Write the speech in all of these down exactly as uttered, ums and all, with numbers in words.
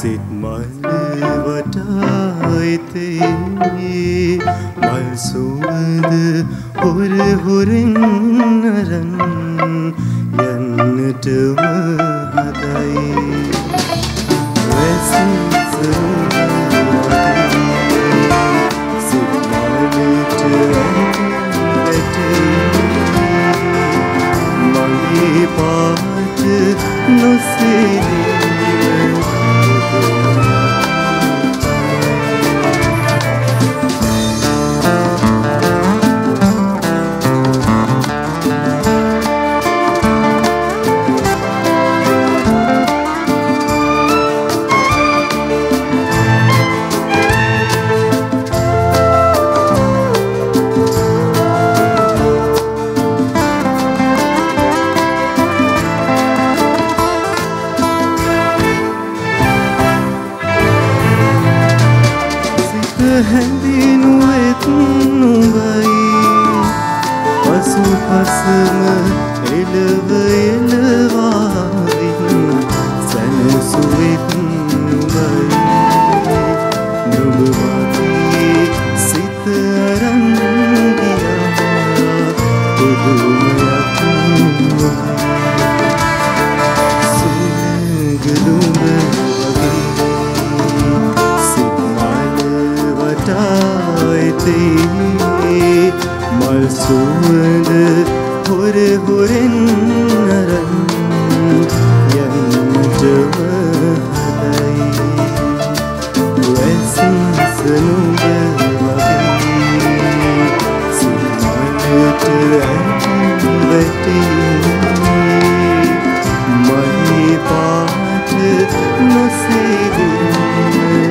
සිත් මල් වටායිතේ මල් සුවඳ හොර හොරෙන් අරන් යන්නටම හදයි වැසින් සරුවටේ සිත් මලට වැටේ මගේ පාට නොසෙලී හැඳිනුවෙත් නුඹයි පසු පසම එළව එළවාවින් සැනසුවෙත් නුඹයි නුඹ මගේ සිත අරන් ගියා පුදුමයක් නුඹයි සුළඟ මල් සුවඳ හොර හොරෙන් අරන් යන්නටම හදයි වැසින් සනුඹ වගේ සිත් මලට වැටේ මගේ පාට නොසෙලී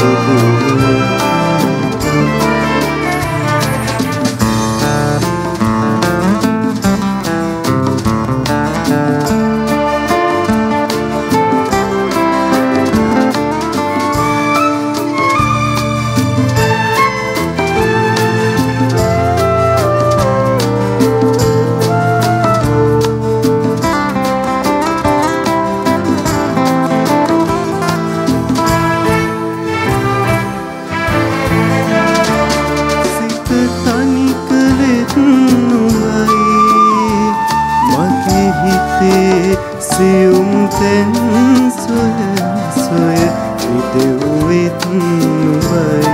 සියුම් තෙන් සොය සොය ඉදෙව්වෙත් නුඹයි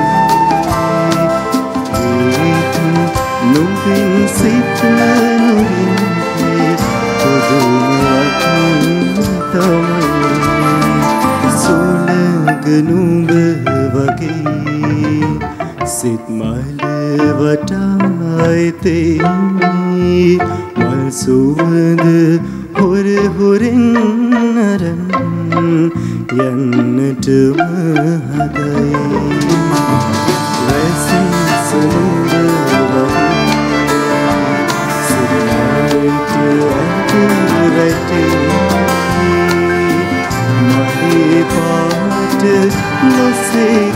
නුඹින් සිත නුරින්හි පුදුමයක් තමයි සුළඟ නුඹ වගේ සිත් මල වටායිතේ මල් සුවඳ හොර හොරෙන් අරන් යන්නටම හදයි වැසින් සනුඹ වගේ සිත රැටේ මගේ පාට නොසේ